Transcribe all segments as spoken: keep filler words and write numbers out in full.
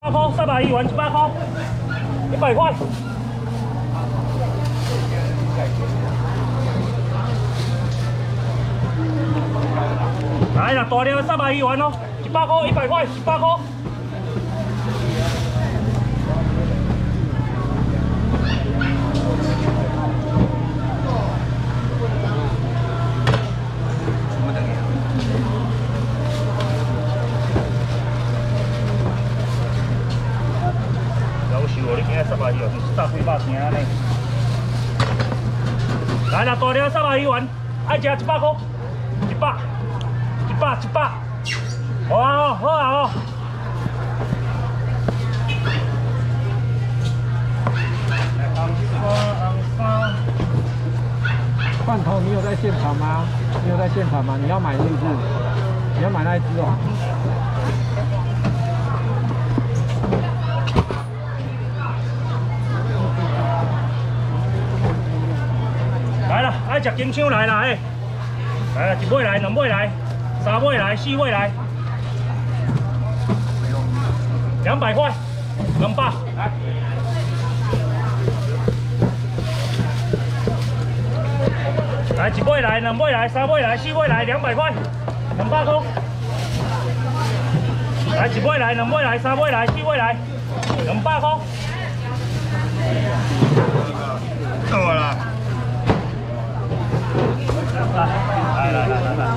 八块，三百一元，一百块，一百块。来啦，大条三百一元哦，一百块，一百块，一百块。 三百一元，大几百钱呢？来啦，大条三百一元，爱吃一百块，一百，一百，一百，好啊，好啊，好。 罐头，你有在现场吗？你有在现场吗？你要买是不是？你要买那一只哦。 来啦，爱吃金枪来啦嘿！来啦，一尾来，两尾来，三尾来，四尾来，两百块，两百。来，一尾来，两尾来，三尾来，四尾来，两百块，两百块。来，一尾来，两尾来，三尾来，四尾来，两百块。够了。 来来来来来，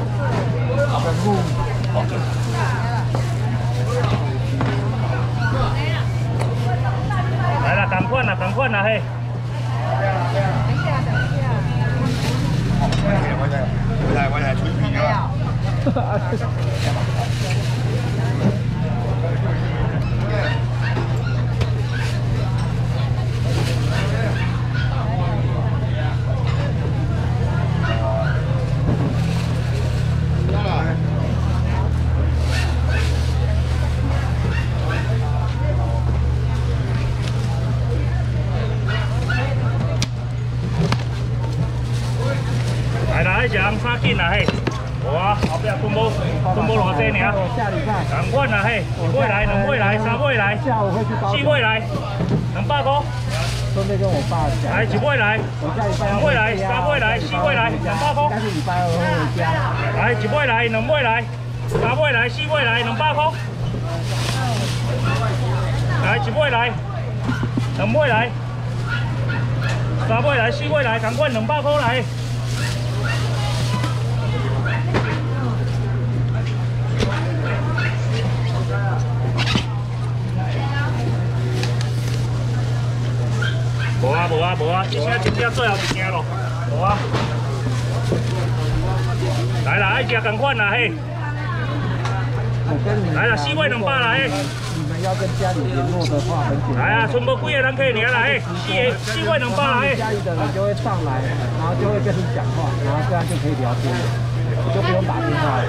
来啦，同款啦，同款啦嘿。我来，我来，我来吹皮啊！来，食红衫紧啦嘿，无啊，后壁分无分无偌济尔。 下礼拜。 同款啦嘿，一尾来，两尾来，三尾来， 下午会去高。 四尾来，两百块。 顺便跟我爸讲。 来，一尾来，两尾来，三尾来，四尾来，两百块。 但是礼拜二会回家。 来，一尾来，两尾来，三尾来，四尾来，两百块。来，一尾来，两尾来，三尾来，四尾来，同款两百块来。 无啊无啊无啊，一声一声最后一声咯，无啊。来啦，爱食同款啦嘿。来啦，四尾两百啦嘿。 你们要跟家里联络的话，很简单。 来啊，剩无几个人可以尔啦嘿，四个四尾两百啦嘿。 家里的人就会上来，然后就会跟你讲话，然后这样就可以聊天了，就不用打电话了。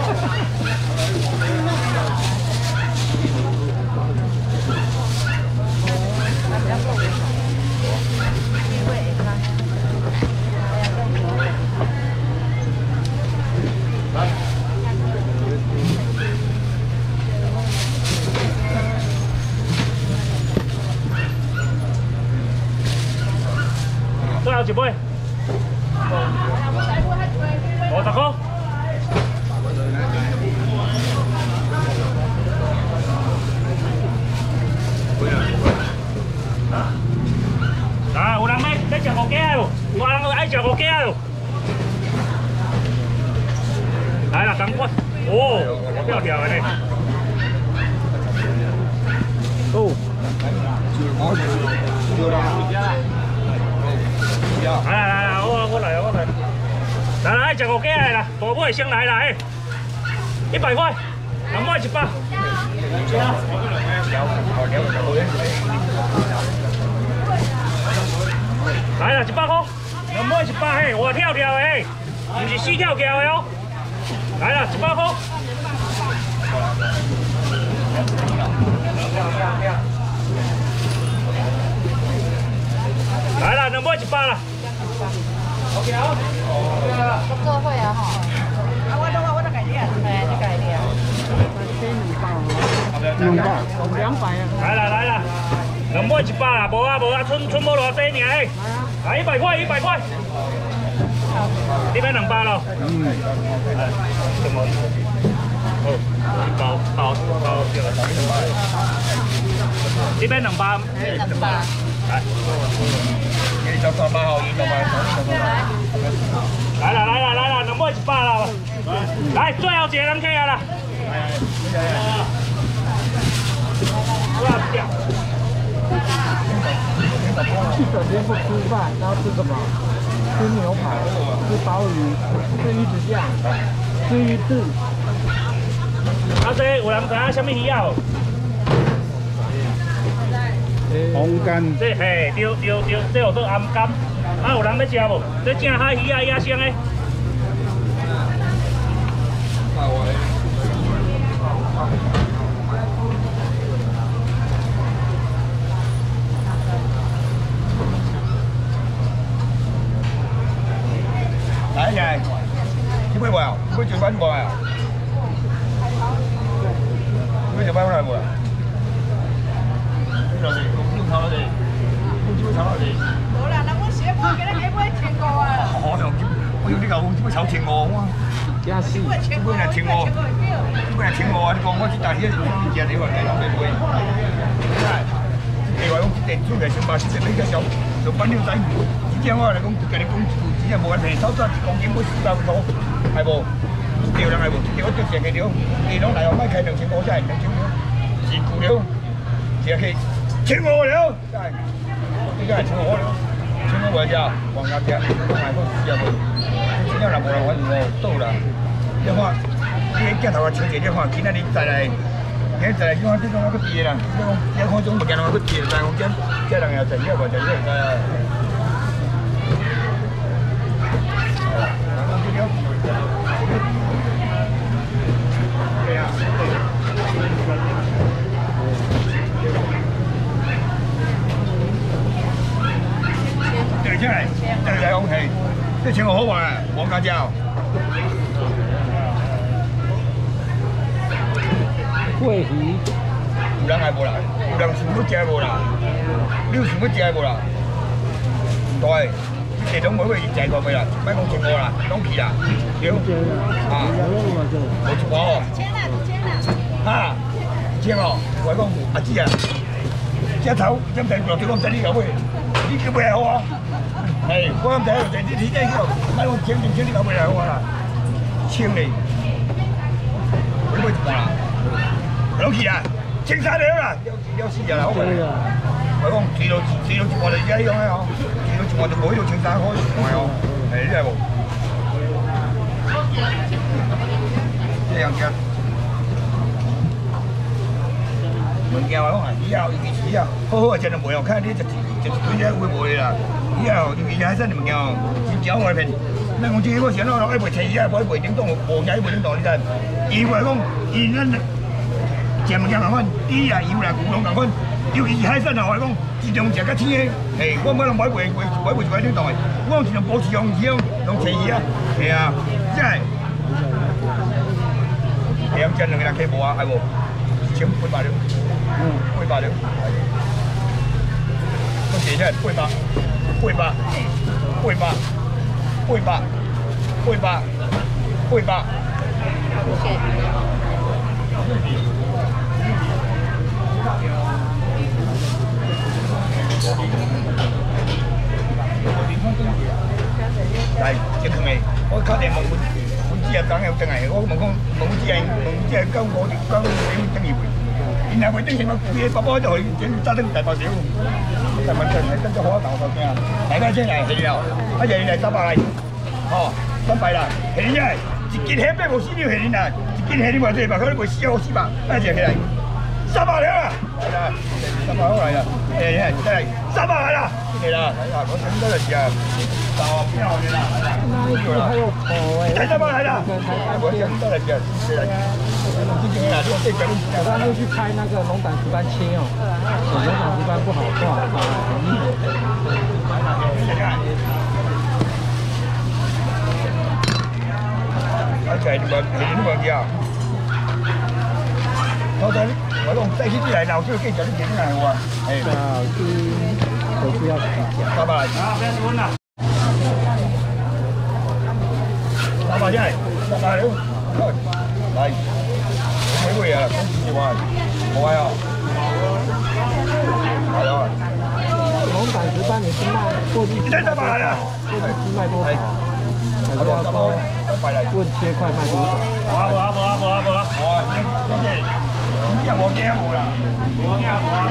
最后一尾，五十块。啊，有人要要食五鸡哦，有人爱食五鸡哦。来啦，同款。哦，跳跳的呢。哦。来来来，我我来我来。来来，食五鸡的啦，大尾先来啦，嘿，一百块，两尾一百。来啦，一百块，两尾一百嘿，活跳跳的嘿，唔是死跳跳的哦。来啦，一百块。来啦，两尾一百啦。OK 好。 我做会啊吼。啊，我都我我都改你啊。哎，你改你啊。 先你报哦。 两百，两百啊！ 来啦来啦，两买一百啦，无啊无啊，剩剩无偌济尔诶。来一百块一百块，你买两百咯？嗯。来，什么？好，包包包这个。你买两百？ 两百。 来。 你就三百号，你两百， 来啦来啦来啦，两买一百啦！来，最后一个人起来啦！ 一整天不吃饭，然后吃什么？吃牛排，吃鲍鱼，吃鱼子酱，吃鱼翅。 阿姐，有人知影什么鱼啊？ 红干。 这嘿，对对对，这叫做红干。啊，有人要吃无？这正海鱼啊，野生的。 来来，你买无啊？买一万无啊？买一万来无啊？你落去，你炒落去，你怎么炒落去？ 无啦，人阮媳妇今日加买千五啊。 好用，我用你讲，怎么炒千五我？ 加四。 你买来千五，你买来千五啊！你讲我这大些是你家你话计两百买。另外讲，这电子的先把这个比较小，就反正在这点我来讲，就跟你讲，这只无问题，炒出一公斤要四百块，系无？对人系无？对我对成个了，你拢来我买开两千五才两千五，是旧了，这个千五了，真系，这个系千五了，千五袂少，黄家姐，我来讲是无，真正若无人我就倒啦。你看，你镜头啊，清者，你看今仔日再来。今仔日我这种我去跌啦，你讲你看种物件我去跌，但係我驚即係人又就呢個就呢個就係。對，真係，真係講係，即係請我好話，黃家椒。 桂鱼， 有人係無啦，有人想要食無啦，你有想要食無啦？對，這種每個月食過未啦？買講千五啦，兩期啦，對，啊，冇錯喎。 千啦，千啦。 哈，千哦，我講阿姊啊，這頭真係落咗咁滯呢嚿喂，呢個咩好啊？係，我咁睇就你你真係叫買講千定千呢嚿咩好啊？千嚟，我都冇做啦。兩期啊，清晒了啦，有有時日啦，好咪？我講住到住到我哋而家呢種咧嗬，住到我哋每度清晒開，係哦，係呢係冇。這樣嘅，物件我講啊，以後尤其是啊，好好嘅真係冇用，看你就就對嘢會冇啦。以後尤其是喺身物件哦，先找外面。那講這個時候，我一賣菜啊，我一賣叮當，無嘢一賣叮當，你真，因為講因咱。食物件共款，豬啊、油啦、牛攏共款，尤其是海產啊，我講盡量食較鮮嘅。誒，我每人買賣賣買賣一塊叮當嘅，我盡量保持用用用菜魚啊，係啊，真係。兩隻兩個人起無啊，係無？一千八百兩，嗯，八百兩。我寫出來八百，八百，八百，八百，八百，八百。係，即係咪？我打電話問問知啊，講有真係，我問講問知係問知係交我交你爭議會，然後佢登記我佢爸爸就去整揸登大爆料，但問題係登咗好多大爆料，大家真係係了，一日嚟三百嚟，哦，三百啦，係真係一斤蝦百無死了係啦，一斤蝦你話對吧？佢都會死好四百，一隻起來三百兩啊，係啦，三百好嚟啦，誒誒真係三百嚟啦，係啦，係啦，我整多就係。那一个还有口哎，来这边来了，我想到了这，对了，今天啊，这边早上又去开那个龙胆石斑切哦，龙胆石斑不好不好发，很硬。 而且你们你们讲， 偷仔，我講細啲嚟鬧，叫佢繼續啲影係喎。係。 啊，是我是要自己三百嚟。 啊，不要吞了。 三百真係，三百了。嚟，幾位啊？講幾位？冇位啊？係啊。 龙胆石斑你是卖过去你睇三百嚟啊？ 过去是卖多少？还是要说问切块卖多少？ 冇啊冇啊冇啊冇啊冇啊！ 我即係一冇驚冇啦， 冇啊冇啊！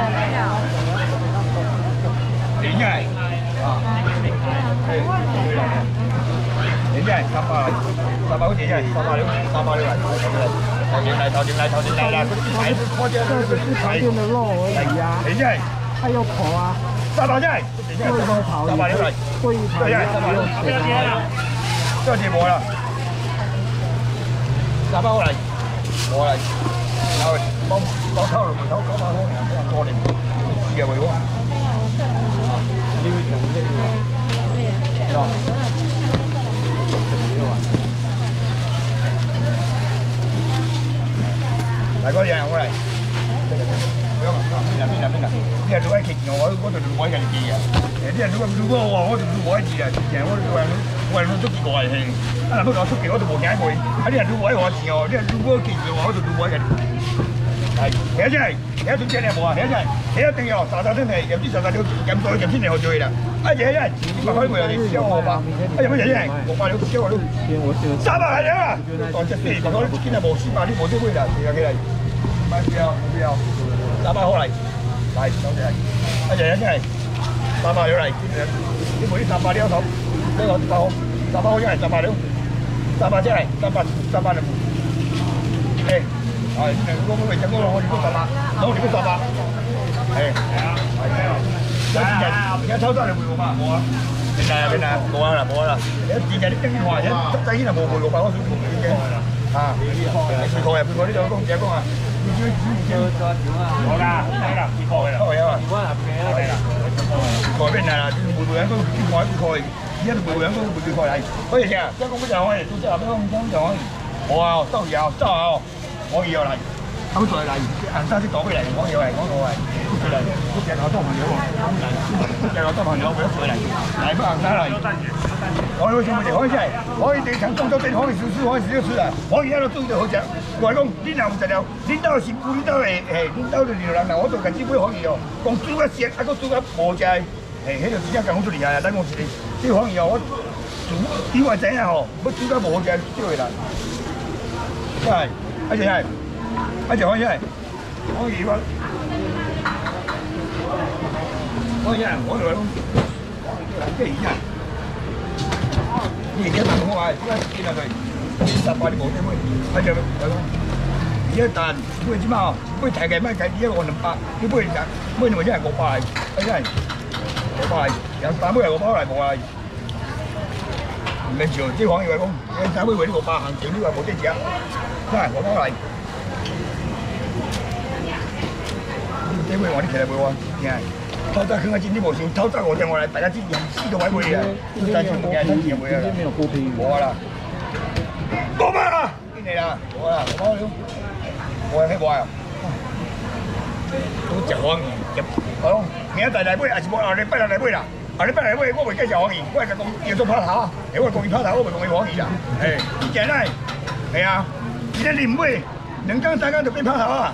點解？啊，係，點解？三百嚟，三百好似係三百了，三百了嚟，頭點嚟頭點嚟頭點嚟啦！嗰啲睇開張嗰啲常见的肉而已啊， 點解？ 它有口啊， 三百真係， 会不跑三百了嚟， 会一跑也不用不要切接了。 多謝我啦，三百好嚟，我嚟，然後幫幫抽落門口九百好，過年試下會喎。大哥嘢，我嚟。邊啊邊啊邊啊！啲人做喺劇場，我我就做我嘅字啊。誒啲人做做嗰個我就做我嘅字啊。以前我我我係做幾個嘅戲，啊不過我出劇我就冇揀過。啊啲人做我嘅字哦，啲人做嗰個劇嘅話我就做我嘅。係，而家真係，而家總之你冇啊，而家真係，而家一定要查查真係，入啲查查了，咁多入先嚟學做嘢啦。啊嘢真係，百開會有啲少我吧，啊有乜嘢真係，我百了少我都，三百嚟啦，當隻飛，百開啲見係冇四百啲冇啲會啦，而家幾嚟，唔係要唔要，三百好嚟，嚟多謝，啊嘢真係，三百了嚟，你冇啲三百了頭，呢個八號，三百好真係三百了，三百真係，三百三百嚟，誒。係，我我為咗我我哋都十八，我哋都十八，係，係啊，有啲人而家抽得你回我嘛？冇啊，邊啊邊啊，冇啊啦冇啊啦，有啲人啲經話，有執仔呢冇回我，百我少回已經，啊，你試過啊？試過呢度公仔公啊？冇啦，冇啦，試過嘅啦，係啊，係啦，過邊啊？回回人都見我一過，而家回回人都回回過嚟，嗰陣時啊，一公就可以，都即係俾公公就可以，冇啊，周有周有。可以又嚟，口水嚟，銀沙啲講俾嚟，講嘢嚟，講我係，佢嚟，佢成日多朋友喎，成日多朋友俾咗佢嚟，嚟不銀沙嚟，我去上面嚟可以真係，可以地產工作證，可以小書，可以小書啊，可以喺度追到好正。我講呢兩就有，呢兜是顧，呢兜係誒，呢兜就條人嗱，我做緊資本可以哦，講租一隻，一個租一冇就係，誒喺度之間更好做嚟啊，等我自己，呢可以我做點話整啊嗬，乜租一冇就係追嚟啦，真係。一隻係，一隻可以係，可以喎，可以係，我哋講，即係而家，而家問我話，而家見到佢十八啲冇啲咩，一隻而家但每隻貓，每睇嘅咩計，而家我兩百，你每隻每條真係五百，真係五百，有打每係五百嚟冇啊，唔係潮，即係講嘢講，你打每為呢個百行情呢個冇啲錢。真係我幫嚟，呢位我啲其實會喎，係偷揸佢嘅錢啲無線，偷揸我哋我嚟，大家知人知道位會嘅，真係冇嘅，真係會嘅，冇啦，冇乜啊，邊嚟啦，冇啦，冇了，我係喺外啊，都食可以入，好，你一大大杯，還是冇啊？你不大大杯啦，啊你不大大杯，我會繼續可以，我係講叫做拍頭，你話講完拍頭，我咪講你可以啦，誒，呢隻咧，係啊。而家你唔會兩間三間就變拍頭啊！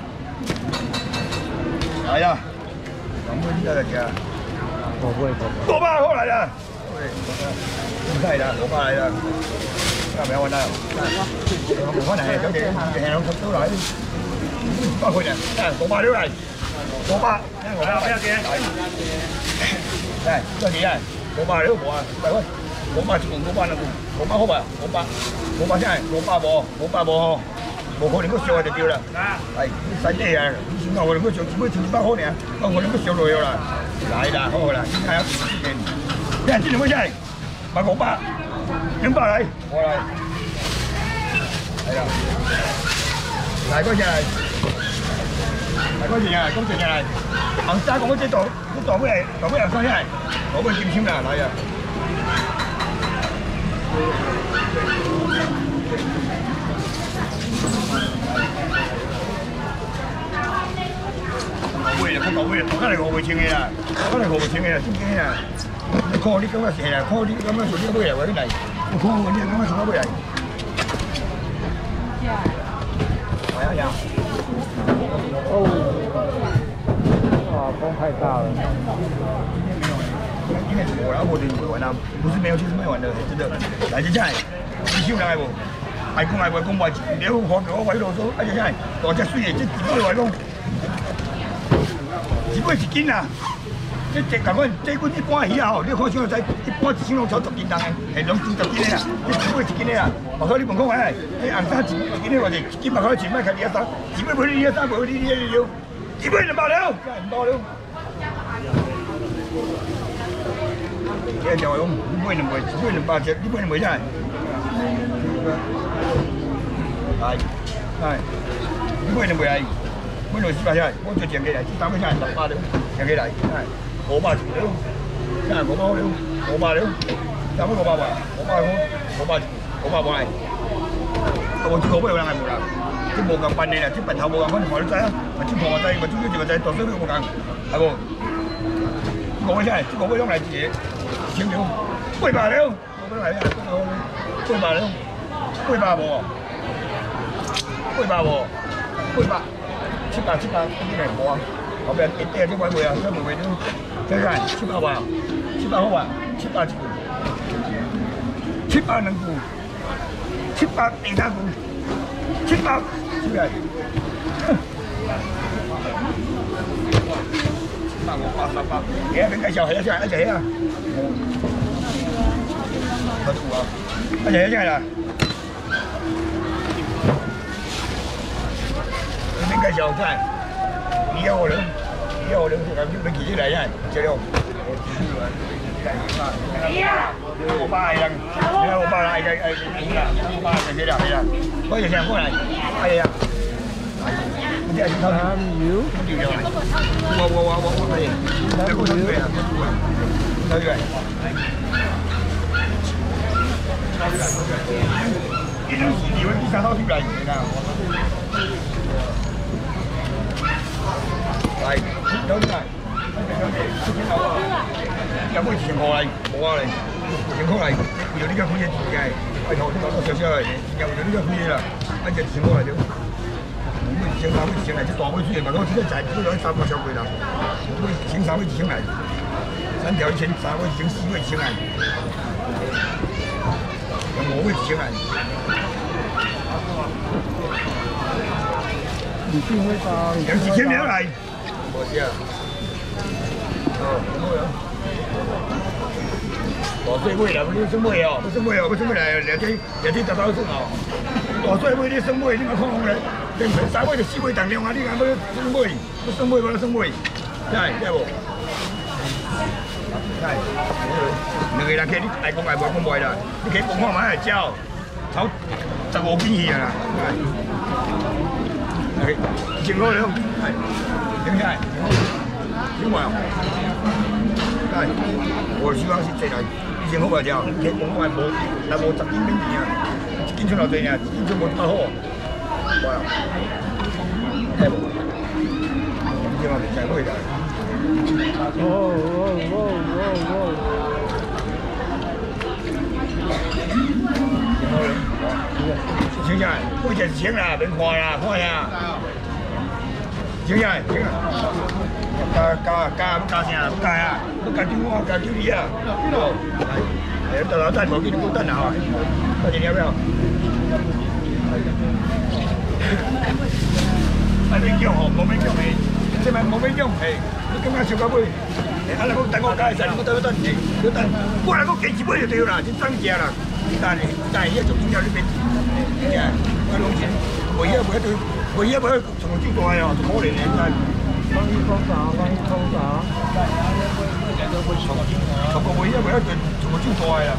係啊，咁嗰啲得嘅。我不會做。攞把過嚟啦！唔係啦，攞把嚟啦。有冇揾到？我冇可能係咁嘅，係兩個都嚟。包括人，攞把都嚟，攞把。攞把不要緊。嚟，多幾啊？攞把都冇啊，喂喂，攞把全部攞把啦，攞把好嘛？攞把，攞把真係攞把喎，攞把喎。冇可能嗰上就掉啦，係細啲啊！以前我哋嗰上只不過條包好呢，我哋嗰上落去啦，嚟啦，好啦，依家有時間，一人知道乜嘢？買五百，兩百嚟，我嚟，係啦，大嗰隻係，大嗰隻係，嗰隻係，行沙講嗰隻檔，嗰檔咩？檔咩又生係，我會點簽啦，嚟啊！ 尾啦，较到尾啦，大概係五千嘅啦，大概係五千嘅啦，正經嘅啦。看你感覺係啦，看你感覺屬於尾啦，話你嚟，我看我你感覺屬於尾嚟。係啊呀！ 哦，哇，风太大了。 今天我老婆就不玩了，不是没有就是没玩的，真的。来接下来，你收来不？爱讲爱话讲话，你好好给我话啰嗦，哎呀呀，大只水的，这几尾话讲，一尾一斤啊！这这咁款，这款一般鱼啊吼，你看上在一般一箱拢超十斤重的，系两斤十斤的啦，这一尾一斤的啦。我说你问讲话，这红衫一一斤的偌济，一斤百块钱，卖开二三，一尾买你二三，买你二六，一尾两百了，两百了。这条用一尾两百，一尾两百只，一尾两百只。来，来，一尾两百来，一尾两四百只，我就捡起来，三百只，六百了，捡起来，来。五百條料，真係五百料，五百料，有乜五百萬？五百蚊，五百五百萬。我知我不有人係冇啦，即冇咁笨嘅啦，即笨頭冇咁笨，學你仔啊，咪即學我仔，咪中意就咪仔，讀書都冇咁，係喎。我真係，我嗰種係自己少料，八百料，我嗰種係啊，八百料，八百喎，八百喎，八百，七百七百，呢啲係冇啊。後邊一啲啲位會啊，一位位都，睇下七百萬，七百好啊，七百一股，七百兩股，七百其他股，七百，係咪？七百五百八百，幾啊？邊介紹係一隻一隻啊？嗰度啊，一隻一隻啦。邊介紹真係？你要我了，你要我了，就咁你自己嚟呀，知道？我爸係人，你睇我爸係係係點啦？我爸係幾啦？係啦，嗰隻成過嚟，係啊。你係偷睇？有。掉咗嚟。我我我我我係。你過偷佢啊？偷佢。呢種時調啲生偷出嚟㗎。係，有啲係，有冇前過嚟？冇啊嚟，前過嚟，有呢個款嘢自己係，係頭先講到少少嚟，有有呢個款嘢啦，一隻前過嚟了，冇前三位前嚟，即大位出嚟，咪講只係就係嗰兩三個小貴啦，冇前三位前嚟，三條前三位前四位前嚟，有冇位前嚟？ 你定位高， 有幾千秒嚟？冇事啊。哦，冇樣。大水尾啦，你生尾哦，你生尾哦，你生尾嚟，兩天兩天就到生哦。大水尾你生尾，你咪看咧，你唔係三尾就四尾重量啊！你講要生尾，要生尾冇得生尾，真係真係無。係，兩個人客你愛講愛賣講賣啦，你可以講看買嚟照，炒十五斤魚啊！係，前嗰兩係。點解？點話？係，我希望是這個，以前好話就，佢講話冇，但冇十斤邊錢啊，一斤出落地啊，一斤出冇得好，哇！係冇，以前我哋就係會㗎。 哦哦哦哦哦！現在會賺錢啦，別看啦，看呀！錢呀，錢啊！加加加不加錢啊？不加啊！不加點我加九二啊！哦，係，係到老真冇見到高登啊！多謝你有冇？係邊叫學？冇邊叫你？即係冇邊叫係？你今日少個杯，啊！你我等我介紹，我等我等你，我等，過來我幾支杯就對啦，先增價啦。但係但係一做點有呢邊？係啊，我攞錢，唯一唯一對。唯一唯一從邊個係啊？可憐嘅真係。 幫你封鎖，幫你封鎖。 十個唯一唯一對從邊個係啊？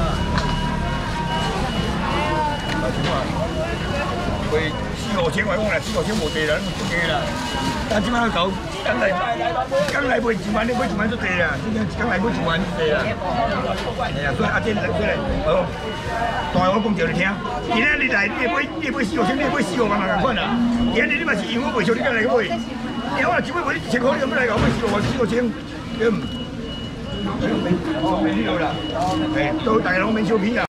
啊點啊？佢四個錢位講啦，四個錢冇地啦，冇地啦。但係點解狗梗係梗係會自揾，你會自揾咗地啦，梗係會自揾地啦。係啊，所以阿姐嚟出嚟，好。代我講條你聽，而家你嚟，你買你買四個錢，你買四個萬萬銀款啊！而家你你咪是用我賠償，你梗係買。 你我只會揾啲切好啲咁嚟講，咪試過試過先，嗯，哦，未呢度啦，誒，到大陸免照片啊！